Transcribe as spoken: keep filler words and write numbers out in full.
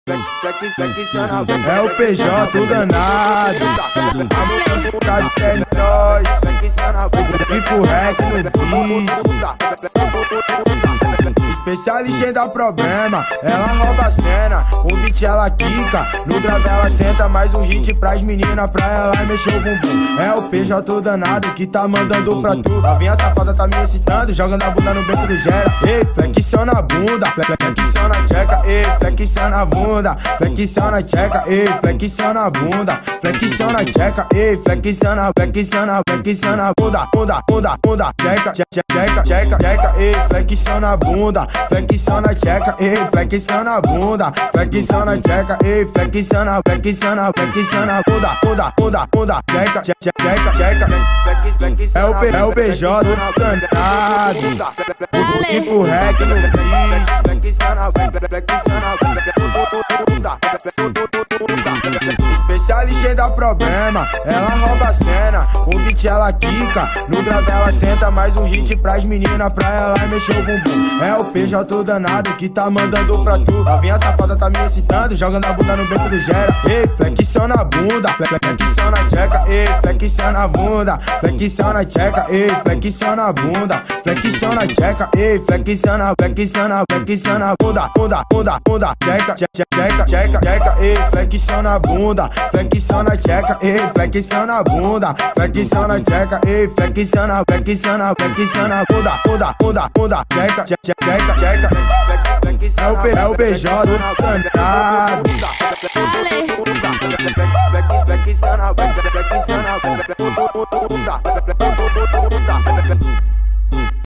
É o P J, o danado. A música é nóis. Tipo rec no beat. Especialista em dar problema. Ela rouba a cena, o beat ela quica. No grave ela senta, mais um hit pras meninas, pra ela mexer o bumbum. É o P J, o danado, que tá mandando pra tu. Novinha safada tá me excitando, jogando a bunda no beco do gera. Ei, flexiona a bunda, flexiona a tcheca. Ei, flexiona a bunda, flexiona a tcheca. Ei, flexiona a bunda, flexiona a tcheca. Ei, flexiona, flexiona, flexiona a bunda, bunda, bunda, bunda, tcheca, tcheca, tcheca, tcheca. Ei, flexiona a bunda, flexiona a tcheca. Ei, flexiona a bunda, flexiona a tcheca. Ei, flexiona, flexiona, flexiona a bunda, bunda, bunda, bunda, tcheca, tcheca, tcheca. É o P, é o P J, o danado. Tipo rec no beat. Especialista em dar problema. Ela rouba a cena, o beat ela quica. No grave ela senta, mais um hit pras meninas, pra ela mexer o bumbum. É o P J, o danado, que tá mandando pra tu. Novinha safada tá me excitando, jogando a bunda no beco do gera. Ei, flexiona a bunda, flexiona a tcheca. Ei, flexiona a bunda, flexiona a tcheca. Ei, flexiona a bunda, flexiona a tcheca. Ei, flexiona, flexiona, flexiona a bunda, bunda, bunda, bunda, tcheca, tcheca, tcheca, tcheca. Ei, flexiona a bunda, flexiona a tcheca. Ei, flexiona a bunda, flexiona a tcheca. Ei, flexiona, flexiona, flexiona a bunda, bunda, bunda, bunda, tcheca, tcheca, tcheca. É o P, é o P J, o danado. Flexiona, flexiona, flexiona.